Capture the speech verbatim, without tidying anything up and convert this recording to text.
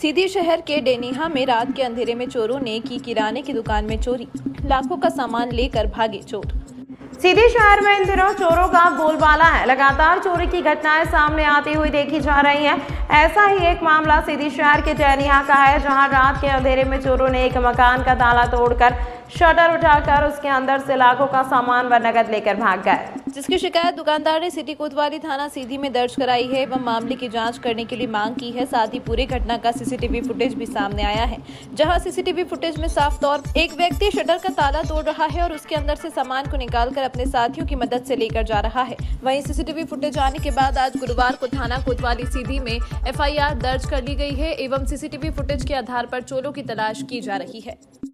सीधी शहर के डेनिहा में रात के अंधेरे में चोरों ने की किराने की दुकान में चोरी। लाखों का सामान लेकर भागे चोर। सीधी शहर में इन दिनों चोरों का बोलबाला है। लगातार चोरी की घटनाएं सामने आती हुई देखी जा रही हैं। ऐसा ही एक मामला सीधी शहर के डेनिहा का है, जहां रात के अंधेरे में चोरों ने एक मकान का ताला तोड़कर शटर उठाकर उसके अंदर से लाखों का सामान व नकद लेकर भाग गए, जिसकी शिकायत दुकानदार ने सिटी कोतवाली थाना सीधी में दर्ज कराई है एवं मामले की जांच करने के लिए मांग की है। साथ ही पूरी घटना का सीसीटीवी फुटेज भी सामने आया है, जहां सीसीटीवी फुटेज में साफ तौर एक व्यक्ति शटर का ताला तोड़ रहा है और उसके अंदर से सामान को निकालकर अपने साथियों की मदद से लेकर जा रहा है। वहीं सीसीटीवी फुटेज आने के बाद आज गुरुवार को थाना कोतवाली सीधी में एफ आई आर दर्ज कर ली गई है एवं सीसीटीवी फुटेज के आधार पर चोरों की तलाश की जा रही है।